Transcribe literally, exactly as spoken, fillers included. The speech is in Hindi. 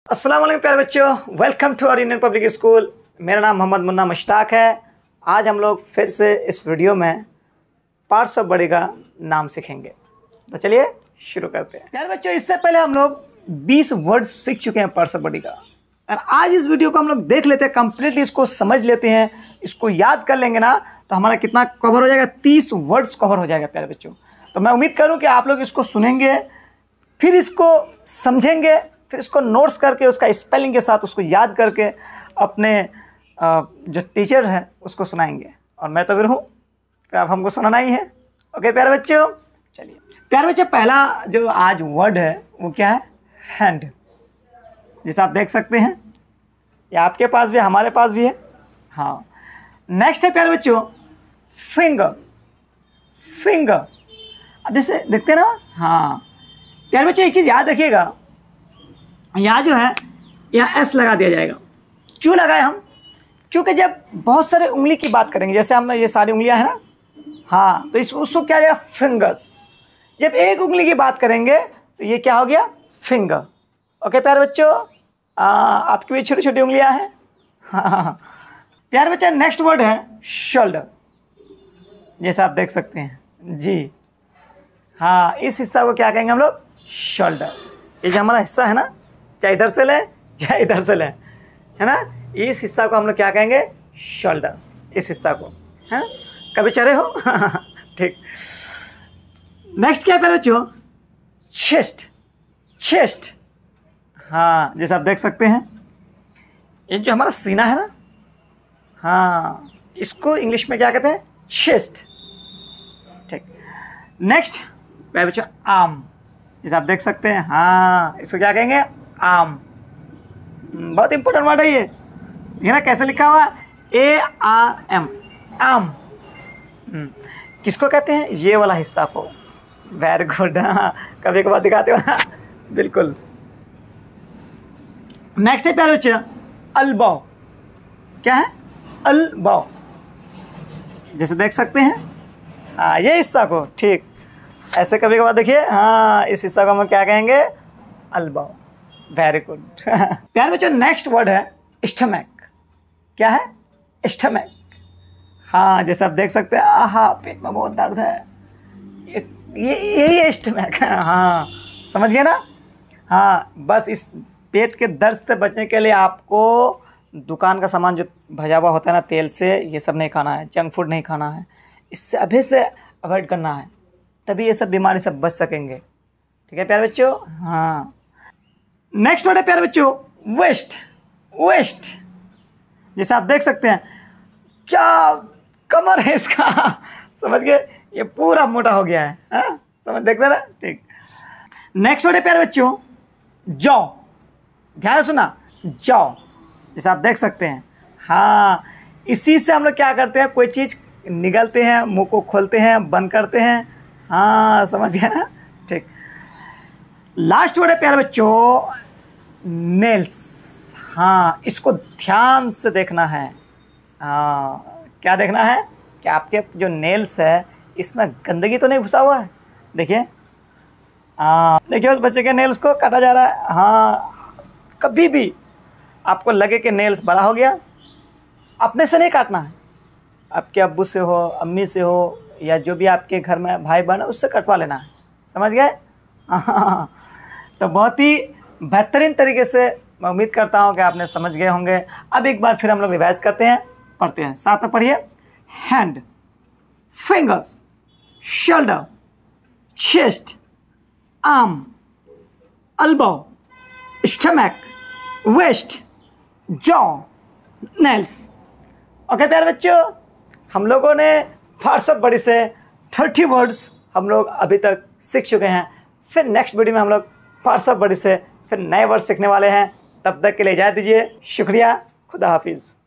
अस्सलाम वालेकुम प्यारे बच्चों, welcome to our Indian public school. मेरा नाम मोहम्मद मुन्ना मुश्ताक है। आज हम लोग फिर से इस वीडियो में पार्ट्स ऑफ बॉडी का नाम सीखेंगे। तो चलिए शुरू करते हैं। प्यारे बच्चों, इससे पहले हम लोग बीस वर्ड्स सीख चुके हैं पार्ट्स ऑफ बॉडी का, और आज इस वीडियो को हम लोग देख लेते हैं, कंप्लीटली इसको समझ लेते हैं, इसको याद कर लेंगे ना तो हमारा कितना कवर हो जाएगा, तीस वर्ड्स कवर हो जाएगा प्यारे बच्चों। तो मैं उम्मीद करूँ कि आप लोग इसको सुनेंगे, फिर इसको समझेंगे, फिर इसको नोट्स करके उसका स्पेलिंग के साथ उसको याद करके अपने जो टीचर हैं उसको सुनाएंगे। और मैं तो फिर हूँ कि आप हमको सुनाना ही है। ओके प्यारे बच्चों, चलिए प्यारे बच्चों, पहला जो आज वर्ड है वो क्या है? हैंड। जैसे आप देख सकते हैं, ये आपके पास भी हमारे पास भी है। हाँ, नेक्स्ट है प्यारे बच्चों फिंगर। फिंगर, अब जैसे देखते हैं ना। हाँ प्यारे बच्चों, एक चीज़ याद रखिएगा, यहाँ जो है यहाँ एस लगा दिया जाएगा। क्यों लगाए हम? क्योंकि जब बहुत सारे उंगली की बात करेंगे, जैसे हम ये सारी उंगलियां हैं ना, हाँ, तो इस उसको क्या जाएगा? फिंगर्स। जब एक उंगली की बात करेंगे तो ये क्या हो गया? फिंगर। ओके प्यारे बच्चों, आपकी भी छोटी छोटी उंगलियां हैं। हाँ प्यारे बच्चा, नेक्स्ट वर्ड है शोल्डर। जैसे आप देख सकते हैं जी। हाँ, इस हिस्सा को क्या कहेंगे हम लोग? शोल्डर। ये जो हमारा हिस्सा है ना, चाहे इधर से लें चाहे इधर से लें, है ना, इस हिस्सा को हम लोग क्या कहेंगे? शोल्डर। इस हिस्सा को, है, कभी चढ़े हो? ठीक। नेक्स्ट क्या है बच्चों? चेस्ट। चेस्ट, हाँ, जैसे आप देख सकते हैं, ये जो हमारा सीना है ना, हाँ, इसको इंग्लिश में क्या कहते हैं? चेस्ट। ठीक। नेक्स्ट बच्चों आर्म। जैसे आप देख सकते हैं, हाँ, इसको क्या कहेंगे? आर्म। बहुत इंपॉर्टेंट वर्ड है ये, ये ना कैसे लिखा हुआ? A R M, arm. किसको कहते हैं? ये वाला हिस्सा को। वेरी गुड, हाँ, कभी कभार दिखाते हो ना, बिल्कुल। नेक्स्ट है प्यारे बच्चे अल्बो। क्या है? अल्बो। जैसे देख सकते हैं, हाँ, ये हिस्सा को, ठीक, ऐसे कभी कभार देखिए, हाँ, इस हिस्सा को हम क्या कहेंगे? अल्बो। Very good. प्यारे बच्चों, नेक्स्ट वर्ड है स्टमक। क्या है? स्टमक। हाँ, जैसे आप देख सकते हैं, आहा, पेट में बहुत दर्द है, ये ये यही है स्टमक। हाँ, समझ गए ना? हाँ, बस इस पेट के दर्द से बचने के लिए आपको दुकान का सामान जो भजा हुआ होता है ना तेल से, ये सब नहीं खाना है, जंक फूड नहीं खाना है, इससे अभी से अवॉइड करना है, तभी ये सब बीमारी से बच सकेंगे। ठीक है प्यारे बच्चों? हाँ। नेक्स्ट वर्ड है प्यारे बच्चों वेस्ट। वेस्ट, जैसे आप देख सकते हैं, क्या कमर है इसका। समझ गए? ये पूरा मोटा हो गया है, हाँ? समझ देख रहे ना? ठीक। नेक्स्ट वर्ड है प्यारे बच्चों जॉ। ध्यान सुना, जॉ। जैसे आप देख सकते हैं, हाँ, इसी से हम लोग क्या करते हैं? कोई चीज़ निगलते हैं, मुंह को खोलते हैं, बंद करते हैं। हाँ, समझ गया ना? ठीक। लास्ट वर्ड है प्यारे बच्चों नेल्स। हाँ, इसको ध्यान से देखना है। हाँ, क्या देखना है? कि आपके जो नेल्स है इसमें गंदगी तो नहीं घुसा हुआ है। देखिए, हाँ, देखिए उस बच्चे के नेल्स को काटा जा रहा है। हाँ, कभी भी आपको लगे कि नेल्स बड़ा हो गया, अपने से नहीं काटना है, आपके अब्बू से हो, अम्मी से हो, या जो भी आपके घर में भाई बहन है उससे कटवा लेना है। समझ गए? हाँ, तो बहुत ही बेहतरीन तरीके से मैं उम्मीद करता हूँ कि आपने समझ गए होंगे। अब एक बार फिर हम लोग रिवाइज करते हैं, पढ़ते हैं, साथ में पढ़िए। Hand, fingers, shoulder, chest, arm, elbow, stomach, waist, jaw, nails. Okay प्यारे बच्चों, हम लोगों ने पार्ट्स ऑफ बॉडी से थर्टी वर्ड्स हम लोग अभी तक सीख चुके हैं। फिर नेक्स्ट वीडियो में हम लोग पार्ट्स ऑफ बॉडी से फिर नए वर्ड सीखने वाले हैं। तब तक के लिए इजाज़त दीजिए। शुक्रिया, खुदा हाफिज़।